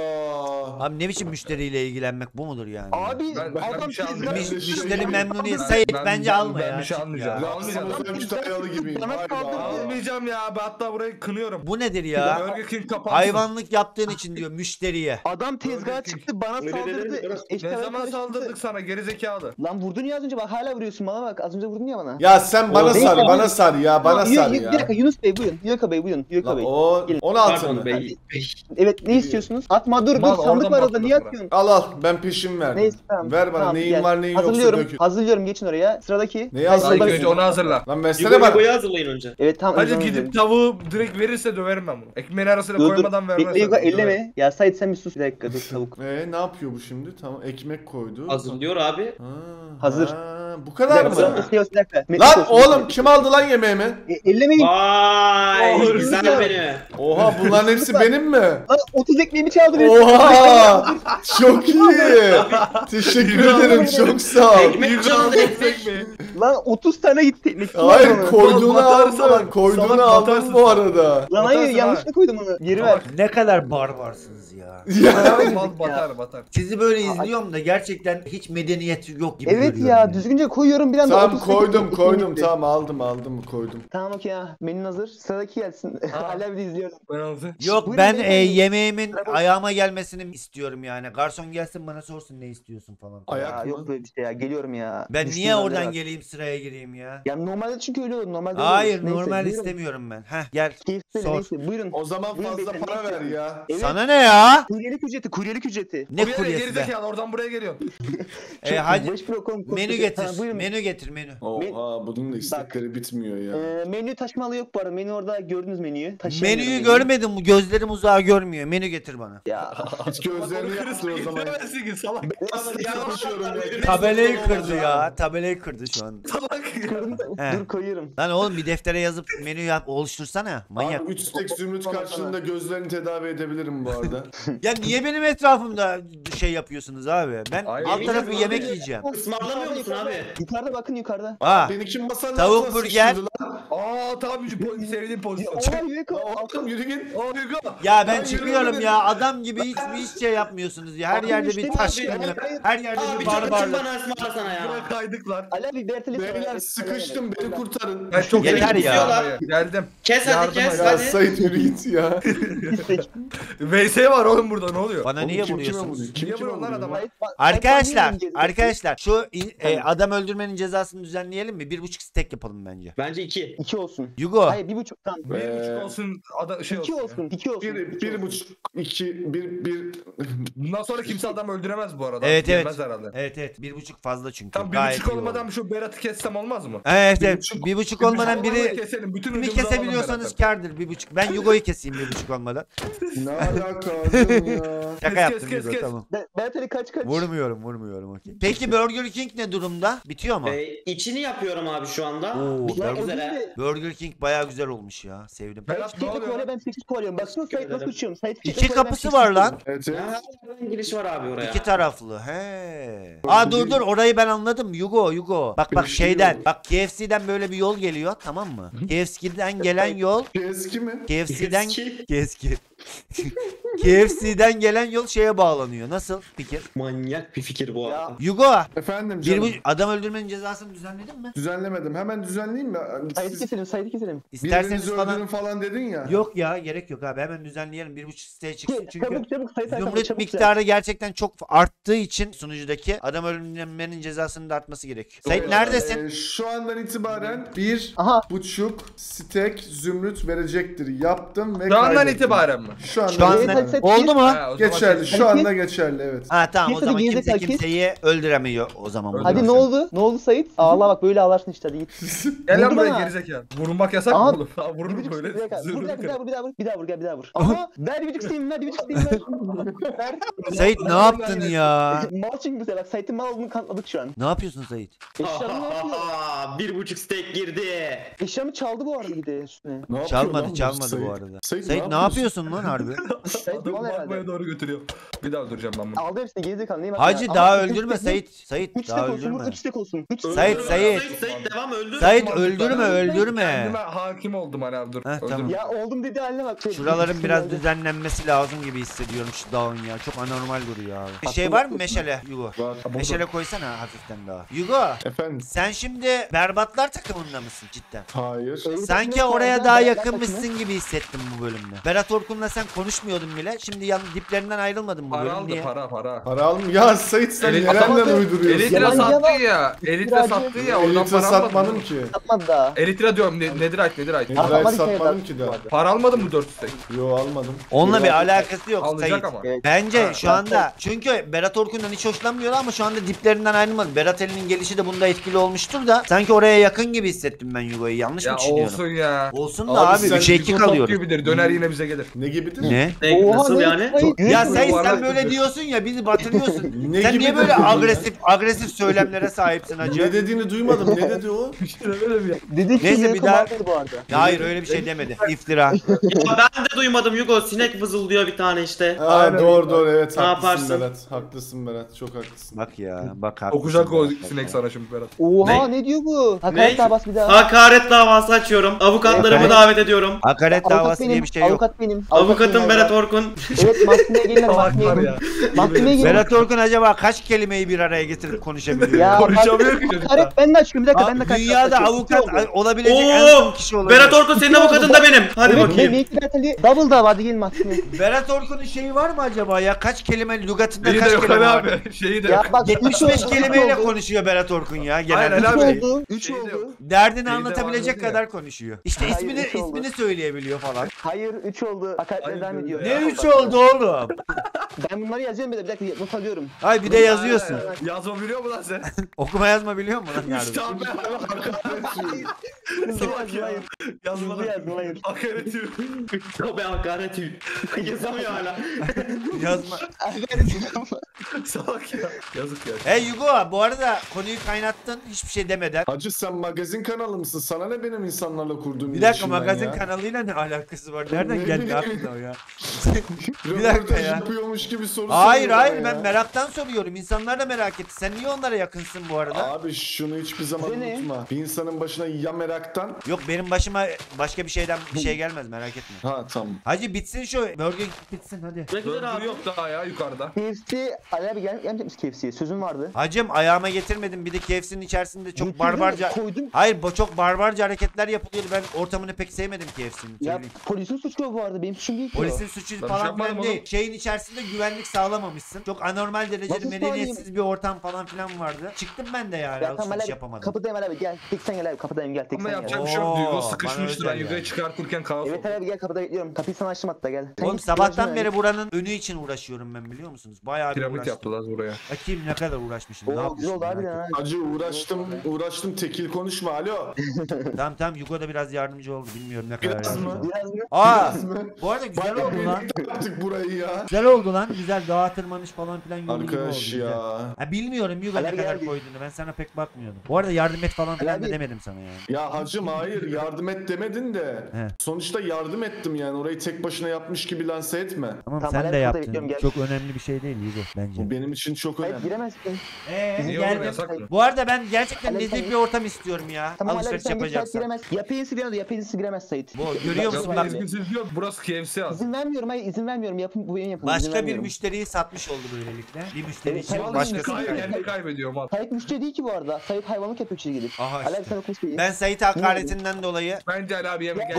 Abi ne biçim müşteriyle ilgilenmek bu mudur yani? Abi Ben adam bir şey tezgah almayacağım. Müşteri memnuniyet Ben- Sait ben- bence ben- alma ben ya. bir şey çık almayacağım. ya. Almayacağım. Aslında müşteriyalı gibiyim. Bana Hayda. kaldırdı. Almayacağım ya. Ben hatta burayı kınıyorum. Bu nedir ya? Burger King kapansın. Hayvanlık yaptığın için diyor müşteriye. Adam tezgaha Öyle çıktı bana saldırdı. Ne zaman saldırdık sana gerizekalı? Lan vurdun ya az önce bak hala vuruyorsun bana bak. Az önce vurdun ya bana. Ya sen bana O- sar, Neyse, bana sar ya, bana sar Bir dakika ya. Yunus Bey buyurun. Yuka Bey buyurun. Yuka Lan Bey. o Gelin. 16 Pardon mı? bey. Evet ne istiyorsunuz? Atma dur Mal, sandık oradan var orada baktım niye ben atıyorsun? Al ben peşin verdim. Neyse tamam. Ver bana Tamam, neyin gel. var neyin yoksa Hazırlıyorum. dökül. Hazırlıyorum geçin oraya. Sıradaki. Neyi Hayır, hazırlayayım? İlk sıradaki- önce onu hazırla. Lan versene Yugo'yu bak. hazırlayın önce. Evet tamam. Hadi özür gidip dilerim. tavuğu direkt verirse döverim ben bunu. Ekmeğin arasına Dur dur. koymadan vermez. Bekle Yuka elleme. Ya Sait sen bir sus bir dakika dur tavuk. Ne yapıyor bu şimdi? Tamam, ekmek koydu. Hazırlıyor abi. Ha, Hazır. ha, bu Bir kadar dakika, mı? bir dakika. Lan oğlum kim aldı lan yemeğimi? Ellemeyin. Vay Oh, güzel güzel. beni. Oha bunların hepsi benim mi? Lan 30 ekmeğimi çaldı benim. Oha! Çok iyi. Teşekkür ederim. Çok sağ ol. Ekmek çaldı ekmek. Lan 30 tane gitti ekmek. Kim Hayır aldı onu? koyduğunu Batarsın. aldım. Koyduğunu Salak aldım batarsın bu sen. arada. Lan hayır Batarsın yanlış abi. mı koydum onu? Geri ver. Ne kadar barbarsınız ya. Ya. Mal batar batar. Sizi böyle izliyorum da gerçekten hiç medeniyet yok gibi Evet görüyorum ya yani. düzgünce koyuyorum bir anda Tamam 30 ekmek koydum gitti. tamam aldım koydum. Tamam okey ya. Menün hazır. Sıradaki gelsin. Hala bir de izliyorum. Ben aldım. Yok Buyurun ben beyefendi. yemeğimin Bravo. ayağıma gelmesini istiyorum yani. Garson gelsin bana sorsun ne istiyorsun falan. Ayak Ya mı? yok böyle bir şey ya. Geliyorum ya. Ben Düştüm niye ben de oradan bak. geleyim sıraya gireyim ya? Ya normalde çünkü öyle olur. Normalde öyle Hayır olur. Neyse, normal buyurun. istemiyorum ben. Heh gel. Keyifli Sor. neyse buyurun. O zaman Buyurun fazla beyefendi, para ne ver ya. Evet. Sana ne ya? Kuryelik ücreti. Ne Buraya kuryesi be? gerizekalı oradan buraya geliyorsun. Hadi Beş blok on- menü Ha, getir. buyurun. Menü getir menü. Oha bunun da istekleri bitmiyor ya. Menü taşımalı yok bu arada. Menü orada gördünüz menüyü. Taşıyamıyorum Menüyü menüyü. görmedim. Bu gözlerim uzağa görmüyor. Menü getir bana. Ya Hiç gözlerini yaptı o zaman. Getiremezsin ki salak. Nasıl çalışıyorum ya? Tabelayı kırdı ya. Tabelayı kırdı şu an. Salak ya. dur koyuyorum. Lan oğlum bir deftere yazıp menü yap oluştursana. Manyak. Abi 3 stek zümrüt karşılığında gözlerini tedavi edebilirim bu arada. Ya niye benim etrafımda şey yapıyorsunuz abi? Ben Hayır, alt tarafı abi. yemek yiyeceğim. Ismarlamıyor musun abi? Yukarıda bakın yukarıda. Ha. Beni kim masanın Tavuk altına burger. sıkıştırdı lan? Aa tabii sevdiğim pozisyon. Oha Yuko. Oğlum yürü git. Aa Hugo. Ya ben Hayır, çıkıyorum yürü. ya. Adam gibi hiçbir şey yapmıyorsunuz ya. Her Abi yerde işte bir ne taş yapayım? kırılır. Hayır. Her yerde Abi bir çok barbarlık. bana ısmarlasana ya. Buna kaydık lan. Ali abi bir ertele Beyler sıkıştım beni kurtarın. Ben çok Yeter sevdim ya. ısmarlamayı. Geldim. Kes hadi Yardıma kes gel. Ya hadi. Sait yürü git ya. VS var oğlum burada ne oluyor? Bana Oğlum, niye kim kime vuruyorsunuz? vuruyor? Kim Niye kime vuruyorlar vuruyor? adama? Arkadaşlar şu adam öldürmenin cezasını düzenleyelim mi? 1,5 stack yapalım bence. Bence 2. 2 olsun. Yugo. Hayır 1,5 tamam. Bir buçuk olsun şey 2 olsun. olsun. 2 olsun. Bir buçuk, iki, bir. Bundan sonra kimse adam öldüremez bu arada. Evet, evet. Yemez herhalde. Evet 1,5 fazla çünkü. Tam bir Gayet buçuk iyi olmadan oldu. şu Berat'ı kessem olmaz mı? Evet 1,5 1,5 olmadan biri keselim. Bütün kimi ucumuzu alalım kesebiliyorsanız Berat'tan. kârdır 1,5. Ben Yugo'yu keseyim 1,5 olmadan. Ne alaka canım ya? Şaka Kes, yaptım kes, Yugo kes. tamam. Berteli kaç. Vurmuyorum okey. Peki Burger King ne durumda? Bitiyor mu? İçini yapıyorum abi şu anda. Oo, Bitmek ben- üzere. Burger King bayağı güzel olmuş ya. Sevdim. Berat ne oluyor? lan? Ben 8 kovalıyorum. Baksana Sait nasıl uçuyorum. Sait İki kapısı var lan. Evet, Ya, her yerden giriş var abi oraya. İki taraflı. He. Aa dur orayı ben anladım. Yugo. Bak Bir şey şeyden. yok. Bak KFC'den böyle bir yol geliyor tamam mı? KFC'den gelen yol. Eski mi? KFC'den KFC. KFC'den gelen yol şeye bağlanıyor. Nasıl fikir? Manyak bir fikir bu arada. Yugo. Efendim canım. Adam öldürmenin cezasını düzenledin mi? Düzenlemedim. Hemen düzenleyeyim mi? Sait'i Siz keselim. Sait'i keselim. İsterseniz birbirinizi falan. öldürün falan dedin ya. Yok ya gerek yok abi hemen düzenleyelim 1,5 siteye çıksın çünkü Çabuk Sait zümrüt çabuk. miktarı gerçekten çok arttığı için sunucudaki adam öldürmenin cezasının da artması gerekiyor. Sait neredesin? Şu andan itibaren bir Aha. buçuk stek zümrüt verecektir. Yaptım ve Şu andan kaydettim. itibaren mi? Şu andan Şu an Evet, evet, oldu mu? Ha, o zaman geçerli. kes. Şu anda geçerli evet. Ha tamam o Kes hadi, zaman kimse gerizekalı, kes. kimseyi öldüremiyor o zaman. bundan Hadi ne sonra. oldu? Ne oldu Sait? Ağla bak böyle ağlarsın işte hadi git. Gel lan Vurdu buraya bana. gerizekalı. Vurulmak yasak Aha. mı oğlum? Ha, vurulur böyle. Bir dakika. Zırhlı Bir daha kır. vur, bir daha vur, bir daha vur, gel bir daha vur. Aha! Ver 1,5 isteyeyim, ver 1,5 isteyeyim, ver. Ver. Sait ne yaptın ya? Mal çünkü bize bak Sait'in mal olduğunu kanıtladık şu an. Ne yapıyorsun Sait? Eşyamı ne yapıyor? 1,5 steak girdi. Eşyamı çaldı bu arada bir de üstüne. Ne yapıyor Çalmadı lan bu çalmadı Sait? bu arada. Sait, Sait ne yapıyorsun lan harbi? Sait Adamı mal herhalde. bakmaya doğru götürüyor. Bir daha öldüreceğim ben bunu. Aldı hepsini gerizekalı neyim Hacı daha öldürme Sait. Sait 3 daha stek olsun, öldürme. 3 stek olsun. 3 Sait, Sait. Sait devam öldür. Sait öldürme öldürme. Kendime hakim oldum hani abi dur. Heh, Öldürme. tamam. Ya oldum dedi haline bak. Şuraların biraz düzenlenmesi lazım gibi hissediyorum şu dağın ya. Çok anormal duruyor abi. Bir şey var mı meşale Yugo? Var. Meşale koysana hafiften daha. Yugo Efendim? sen şimdi berbatlar takımında mısın cidden? Hayır. Sanki oraya daha yakınmışsın gibi hissettim bu bölümde. Berat Orkun'la sen konuşmuyordun bile. Şimdi diplerinden ayrılmadın bu Para bölüm. aldı Niye? para. Para alım. Ya Sait sen Elit- nereden Adamı- uyduruyorsun? Elitre Yalan sattı yalan. ya. Elitre sattı ya. Oradan Elitre para almadın satmadım mı? ki. Yapmadı daha. Elitre diyorum. Nedirite. Nedirayt Almadı ki satmadım evlat. ki daha. Para almadın mı 4 steak? Yo almadım. Onunla bir alakası yok Alacak Sait. ama. Evet. Bence Ha, şu anda çünkü Berat Orkun'dan hiç hoşlanmıyor ama şu anda diplerinden ayrılmadı. Berat Ali'nin gelişi de bunda etkili olmuştur da sanki oraya yakın gibi hissettim ben Yugo'yu. Yanlış Ya mı düşünüyorum? olsun ya. Olsun da Abi abi sen 3'e 2 Yugo Top kalıyoruz. gibidir. Döner yine bize gelir. Ne gibidir? Ne? Nasıl ne? yani? Sait, Ya yürü. sen yuvarlak böyle gidiyor. diyorsun ya bizi batırıyorsun. Ne Sen gibi niye böyle dedin ya? agresif söylemlere sahipsin Ne hacı? dediğini duymadım. Ne dedi o? Dedi ki Neyse, Neyse, bir daha- bu arada. Ya hayır öyle bir şey demedi. İftira. Ya ben de duymadım Yugo. Sinek vızıldıyor bir tane işte. Aa, doğru evet Ne haklısın yaparsın? Berat. Haklısın Berat. Çok haklısın. Bak ya bak haklısın. Okuyacak o Bak, sinek bak. sana şimdi Berat. Oha ne diyor bu? Hakaret daha bas bir daha. Hakaret davası açıyorum. Avukatlarımı Evet. davet ediyorum. Hakaret Avukat davası diye benim. bir şey yok. Avukat benim. Avukatlarımı Avukatım Berat Orkun. Evet mahkemeye gelin hadi mahkemeye Var gelin. ya. Mahkemeye gelin. Berat Orkun acaba kaç kelimeyi bir araya getirip konuşabiliyor? Ya Konuşamıyor ki bak, çocuk Tarık ben de açıyorum bir dakika Aa, ben de kaç dünyada dakika avukat açıyorum. olabilecek en son Oo! kişi olabilir. Berat Orkun senin avukatın da benim. Hadi Evet, bakayım. ne Berat double da hadi gelin mahkemeye. Berat Orkun'un şeyi var mı acaba ya? Kaç kelime lügatında Beni de kaç yok kelime Ali var? abi. Şeyi de Ya yok. bak 75 oldu, kelimeyle üç oldu. konuşuyor Berat Orkun ya Aynen genelde. Ali abi. 3 Şey de oldu. yok. Derdini Şeyi de anlatabilecek vardı ya. kadar konuşuyor. İşte Hayır, ismini üç oldu. ismini söyleyebiliyor falan. Hayır 3 oldu. Hakaretler Hayır, devam ediyor. Ne Ya, 3 bak. oldu oğlum? Ben bunları yazıyorum bir dakika not alıyorum. Ay bir de yazıyorsun. Yazma biliyor musun lan sen? Okuma yazma biliyor musun lan yardım? Tamam Salak ya. Yazma Hızlı yazdım hayır. Hakaret yok. Tabii hakaret. Yazamıyor hala. Yazma. Salak ya. Yazık ya. Hey Yugo bu arada konuyu kaynattın hiçbir şey demeden. Hacı sen magazin kanalı mısın? Sana ne benim insanlarla kurduğum Bir dakika ilişkiden magazin ya? kanalıyla ne alakası var? Nereden Ne geldi bileyim. aklına o ya? Bir dakika Röportaj ya. yapıyormuş gibi soru Hayır soruyor hayır bana ben ya. meraktan soruyorum. İnsanlar da merak etti. Sen niye onlara yakınsın bu arada? Abi şunu hiçbir zaman Bize ne? unutma. Bir insanın başına ya meraktan. Yok benim başıma başka bir şeyden bir şey gelmez merak etme. Ha tamam. Hacı bitsin şu Burger King bitsin hadi. Ne güzel Döndürü abi. yok daha ya yukarıda. KFC Ali abi gelmeyecek misin KFC'ye? Sözüm vardı. Hacım ayağıma getirmedim bir de KFC'nin içerisinde çok Getirdim, barbarca... koydum. Hayır bu çok barbarca hareketler yapılıyordu. Ben ortamını pek sevmedim KFC'nin. Ya söyleyeyim. polisin suçu o bu arada benim suçum değil ki o. Polisin suçu Ben falan şey yapmadım filan değil. oğlum. Şeyin içerisinde güvenlik sağlamamışsın. Çok anormal derecede Nasıl medeniyetsiz bir ortam falan filan vardı. Çıktım ben de yani Ya tamam Ali alışveriş abi yapamadım. kapıdayım Ali abi gel. Tek sen gel abi kapıdayım gel tek Ama sen yapacak gel. bir şey yok. Duygu Oo, sıkışmıştır. bana Ben özel yukarı yani. çıkartırken kaos Evet oldu. Ali abi gel kapıda bekliyorum. Kapıyı sana açtım hatta gel. Sen Oğlum git, sabahtan uğraşma beri yani. buranın önü için uğraşıyorum ben biliyor musunuz? Bayağı bir Piramit uğraştım. yaptılar buraya. Bakayım ne kadar uğraşmışım. Ne Oo güzel oldu yapmışım? harbiden merak ha. Hacı uğraştım tekil konuşma alo. ettim. Tamam Yugo da biraz yardımcı oldu. Bilmiyorum ne kadar Biraz mı? yardımcı. Biraz mı? Aa! mı? Bu arada güzel Bayağı oldu lan. birlikte yaptık burayı ya. Güzel oldu lan. Güzel dağa tırmanış falan filan yolu gibi oldu. Arkadaş güzel. ya. Ha bilmiyorum Yugo ne Ali kadar geldi. koyduğunu. Ben sana pek bakmıyordum. Bu arada yardım et falan filan da abi. demedim sana yani. Ya hacım hayır yardım et demedin de. He. Sonuçta yardım ettim yani orayı tek başına yapmış gibi lanse etme. Tamam, Tamam, sen Ali de abi, yaptın. bekliyorum, gel. Çok önemli bir şey değil Yugo bence. Bu benim için çok Hayır önemli. giremezsin. Niye oğlum Geldim. yasak mı? Bu arada ben gerçekten Ali nezih sen- bir ortam istiyorum ya. Tamam Ali abi Alışveriş sen git Sait yapacaksan. giremez. Yapayınsı bir anda yapayınsı giremez Sait. Bu görüyor musun Yapma bak. izginsiz diyor. Burası KFC az. İzin vermiyorum hayır izin vermiyorum yapın bu benim yapın. izin Başka bir vermiyorum. müşteriyi satmış oldu böylelikle. Bir müşteri Evet, için tamam, başkasını şimdi kaybetti. Kendi kaybediyor mal. Sait müşteri değil ki bu arada. Sait hayvanlık yapıyor içeri gidip. Aha Ali abi işte. sen okumuş bir. Ben Sait hakaretinden dolayı Bence Ali abi yemek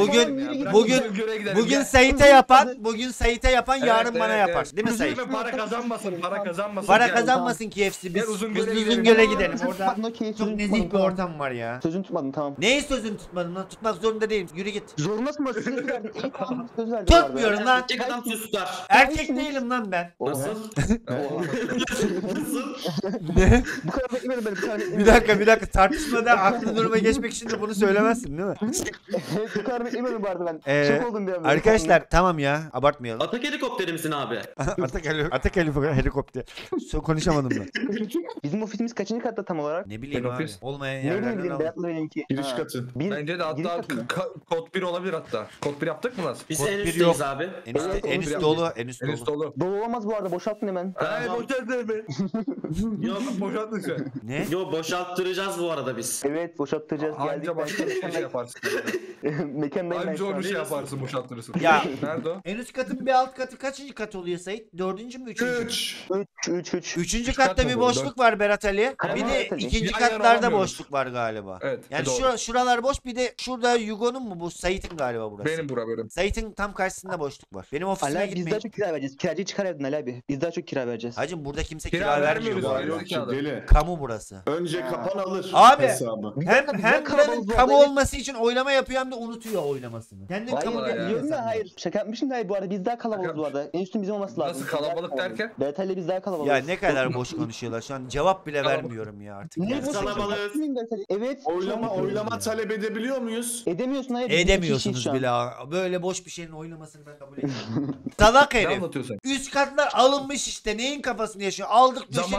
bugün Sait'e yapan yarın bana yapar. Değil mi Sait? Para kazanmasın, para kazanmasın. Para Gel. kazanmasın KFC. Biz Gel Uzungöl'e gidelim. Uzungöl'e gidelim. Orada Tutmadın okey. çok nezih bir ortam var ya. Sözünü tutmadın tamam. Neyi sözünü tutmadın lan? Tutmak zorunda değilim. Yürü git. Zorundasın mı? Söz verdin. İyi tamam söz verdin. bu arada. Tutmuyorum lan. Erkek adam söz tutar. Erkek değilim lan ben. Nasıl? Nasıl? Ne? Bu kadar beklemedim ben. Bu kadar beklemedim. Bir dakika tartışmada aklı duruma geçmek için de bunu söylemezsin değil mi? Bu kadar beklemedim bu arada ben. Şok oldum bir an. Arkadaşlar tamam ya abartmayalım. Atak helikopteri misin abi? Atak helikopter. Konuşamadım ben. Bizim ofisimiz kaçıncı katta tam olarak? Ne bileyim Ben abi. ofis. Olmayan Ne bileyim yerlerden bileyim aldım. Berat'la benimki. Giriş Ha. katı. Bir, Bence de giriş hatta katı mı? kod 1 olabilir hatta. Kod 1 yaptık mı lan? Biz Kod en bir üstteyiz yok. abi. En üst, Evet, en üst onu dolu. En üst En üst dolu. dolu. Dolu olmaz bu arada boşaltın hemen. Hayır boşaltın be. Yok, Boşaltın sen. Ne? yo boşalttıracağız bu arada biz. Evet boşaltacağız. Geldik Anca başka bir şey yaparsın. Mekandayım ben Anca şu an. onu şey yaparsın boşaltırsın. Ya. Nerede o? En üst katın bir alt katı kaçıncı kat oluyor Sait? Dördüncü mü? Üçüncü mü? 3. Üçüncü Üç katta kat bir mı? boşluk var Berat Ali. Tamam, Bir de Berat Ali. ikinci Yan yana katlarda olamıyoruz. boşluk var galiba. Evet. Yani doğru. şuralar boş bir de şurada Yugo'nun mu bu? Sait'in galiba burası. Benim bura bölüm. Sait'in tam karşısında boşluk var. Benim Ali ofisime abi biz daha gitmeyin. çok kira vereceğiz. Kiracıyı çıkar evden Ali abi. Biz daha çok kira vereceğiz. Hacım burada kimse Kira kira vermiyor vermiyoruz bu abi, arada. yok. Zekalı. Deli. Kamu burası. Önce kapan alır Abi. hesabı. Hem kalabalık buranın bu kamu arada. olması için oylama yapıyor hem de unutuyor oylamasını. Kendin Hayır kamu ya. biliyorum da hayır. Şaka yapmışım da hayır bu arada biz daha kalabalığız bu arada. En üstün bizim olması lazım. Nasıl Biz daha kalabalık derken? Berat Ali biz daha kalabalığız. Ya ne kadar boş konuşuyorlar şu an cevap bile vermiyorum ya artık. Ne Yani. boş Kalabalığız. konuşuyorsun Berat Ali? Evet. Oylama talep edebiliyor muyuz? Edemiyorsun hayır. biz iki Edemiyorsunuz kişiyiz şu an. bile ha. Böyle boş bir şeyin oylamasını ben kabul etmiyorum. Salak Ne herif. anlatıyorsun? Üst katlar alınmış işte neyin kafasını yaşıyor. Aldık döşedik Zamanında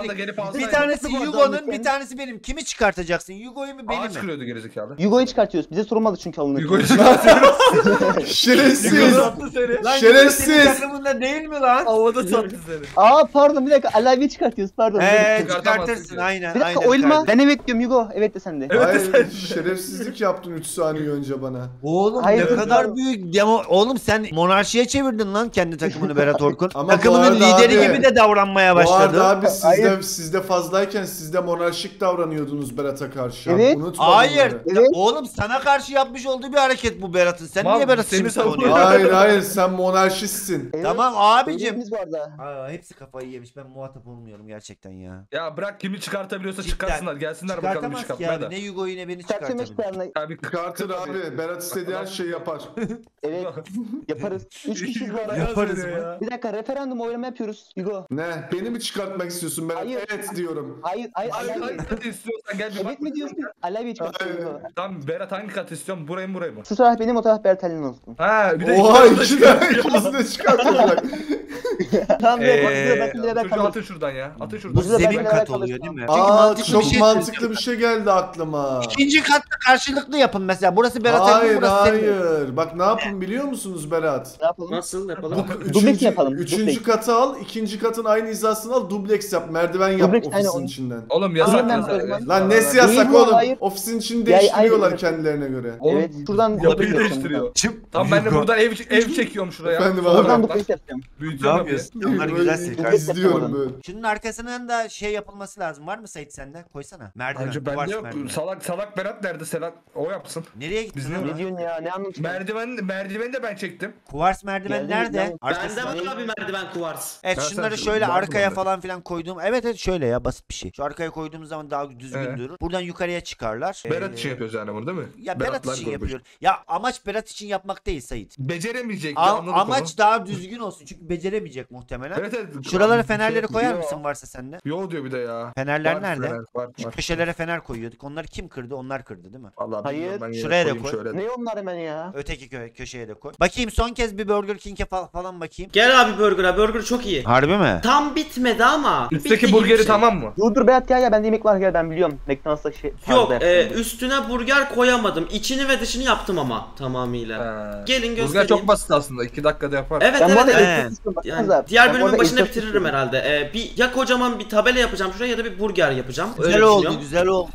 anda gelip alsaydı. Bir tanesi Nasıl bu Yugo'nun, adamlık bir yani? tanesi benim. Kimi çıkartacaksın? Yugo'yu mu beni Ağaç mi? kırıyordu gerizekalı. Yugo'yu çıkartıyoruz. Bize sorulmadı çünkü alınır. Yugo'yu çıkartıyoruz. Şerefsiz. Lan Şerefsiz. Yugo senin takımında değil mi lan? Havada sattı seni. Aa pardon bir dakika. Ali abiyi çıkartıyoruz pardon. Çıkartamazsın Çıkartırsın ki. aynen. Bir dakika aynen oylama. kardeşim. Ben evet diyorum Yugo. Evet de sen de. Hayır, şerefsizlik yaptın 3 saniye önce bana. Oğlum Hayır, ne kadar yok. büyük demo. Oğlum sen monarşiye çevirdin lan kendi takımını Berat Orkun. Ama Takımının bu arada lideri abi- gibi de davranmaya Bu arada başladı. abi Hayır. sizde fazlayken siz de monarşik davranıyordunuz Berat'a karşı. Evet. Unutma Hayır. bunları. Evet. Oğlum sana karşı yapmış olduğu bir hareket bu Berat'ın. Sen Mal, niye Berat'ı seni şimdi savunuyor. savunuyorsun? Hayır hayır sen monarşistsin. Evet. Tamam abicim. Söylediğimiz bu arada. Aa, hepsi kafayı yemiş. Ben muhatap olmuyorum gerçekten ya. Ya bırak kimi çıkartabiliyorsa Cidden. çıkarsınlar. Gelsinler bakalım bir Çıkartamaz ki çıkartmaya abi. da. Ne Yugo'yu ne beni Çıkartıyormuş çıkartamıyor. planla. Abi Çıkartır abi. Berat istediği her şeyi yapar. Evet. Yaparız. 3 kişiyiz bu arada. Yaparız mı? Bir dakika referandum oylama yapıyoruz. Yugo. Ne? Beni mi çıkartmak istiyorsun Berat? Hayır. Evet diyorum. Hayır hayır. Hangi Ali abi. katı istiyorsan gel bir bak. Evet mi diyorsun? Ali abiyi çıkartıyoruz Yugo. Tamam Berat hangi katı istiyorsun? Burayı mı burayı mı? Şu taraf benim o taraf Bertel'in olsun. Ha bir de Oha iki ikisini de çıkartıyorlar. Tamam bir dakika. Ee, Bertel'le Çocuğu beraber atın şuradan ya. Atın Bu şuradan. Burada zemin ben kat beraber oluyor değil mi? çalışmam. Çünkü Aa mantıklı çok bir şey mantıklı bir şey geldi aklıma. İkinci katta karşılıklı yapın mesela. Burası Berat'ın, Hayır burası senin. hayır. Bak ne yapın biliyor musunuz Berat? Ne yapalım? Nasıl yapalım? Dubleks yapalım, Üçüncü dubleks. katı al, ikinci katın aynı hizasını al, dubleks yap, merdiven yap Dubleks, aynen ofisin onu. içinden. Oğlum yasak Aynen, yasak. aynen. Lan nesi yasak Değil bu, oğlum? hayır. Ofisin içini Ya, değiştiriyorlar aynen. kendilerine göre. Oğlum, Evet. Şuradan Yapıyı dubleks değiştiriyor. Çıp. Tamam ben de buradan ev çekiyorum şuraya. Efendim Sonra abi. Buradan bak, dubleks yapacağım. Ne büyüteceğim yapıyı. yapıyorsun? Onları güzel sil Böyle kardeşim. izliyorum böyle. Şunun arkasından da şey yapılması lazım. Var mı Sait sende? Koysana. Merdiven. Önce kuvars bende yok. merdiven. Salak Berat nerede? Selat o yapsın. Nereye gittin Biz lan? ne Ne diyorsun ya? Ne anlatıyorsun? Merdiveni de ben çektim. Kuvars merdiven Geldi, nerede? geldi. Arkasında. Bende var abi merdiven kuvars. Evet Ben şunları sen- şöyle var mı arkaya bende? falan filan koyduğum. Evet şöyle ya basit bir şey. Şu arkaya koyduğumuz zaman daha düzgün Evet. durur. Buradan yukarıya çıkarlar. Berat için yapıyoruz yani bunu değil mi? Ya Berat Beratlar için grubu. yapıyor. Ya amaç Berat için yapmak değil Sait. Beceremeyecek. anladık Amaç onu. daha düzgün olsun çünkü beceremeyecek muhtemelen. Evet evet. Şuralara Şey fenerleri koyar diyor. mısın varsa sende? Yo diyor bir de ya. Fenerler Var nerede? fener, var. Şu köşelere fener koyuyorduk. Onları kim kırdı? Onlar kırdı değil mi? Vallahi Hayır, bilmiyorum, ben yine şuraya da koyayım koy. şöyle. Ne onlar hemen ya? Öteki köşeye de koy. Bakayım son kez bir Burger King'e falan bakayım. Gel abi burger'a. Burger çok iyi. Harbi mi? Tam bitmedi ama. bitti Üstteki gibi burgeri bir şey. tamam mı? Dur Berat gel bende yemek var gel ben biliyorum. McDonald's'ta şey. Yok tarzda yaptım. üstüne burger koyamadım. İçini ve dışını yaptım ama tamamıyla. Ha. Gelin Burger göstereyim. çok basit aslında. 2 dakikada yapar. Evet Ben bu arada evet. evet. ekmek istiyorum, Yani baksanıza. diğer Ben bu bölümün arada başında ekmek bitiririm istiyorum. herhalde. Ya kocaman bir tabela yapacağım şuraya ya da bir burger yapacağım. Öyle Güzel oldu, düşünüyorum. güzel oldu.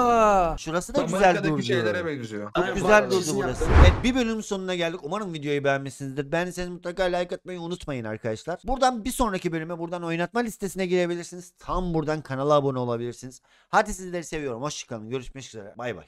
Aa, şurası da güzel Amerika'daki durdu. şeylere benziyor. Çok Aynen, güzel bayağı durdu çizim burası. yaptım. Evet bir bölümün sonuna geldik. Umarım videoyu beğenmişsinizdir. Beğendiyseniz mutlaka like atmayı unutmayın arkadaşlar. Buradan bir sonraki bölüme buradan oynatma listesine girebilirsiniz. Tam buradan kanala abone olabilirsiniz. Hadi sizleri seviyorum. Hoşçakalın. Görüşmek üzere. Bay bay.